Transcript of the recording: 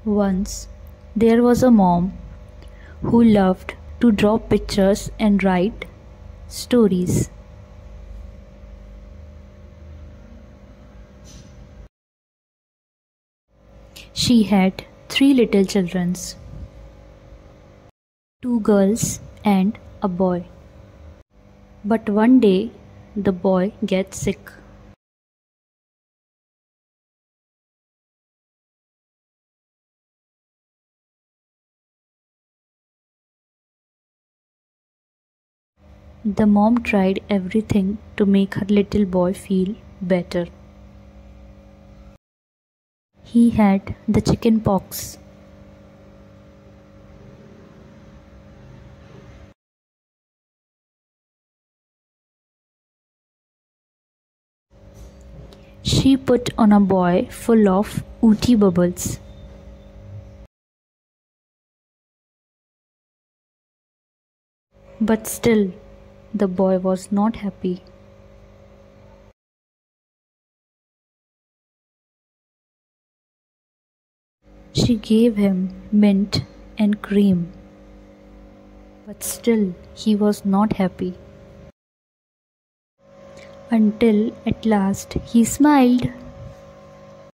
Once there was a mom who loved to draw pictures and write stories. She had three little children, two girls and a boy. But one day the boy gets sick. The mom tried everything to make her little boy feel better. He had the chicken pox. She put on a boy full of ooty bubbles. But still, the boy was not happy. She gave him mint and cream. But still, he was not happy. Until at last he smiled.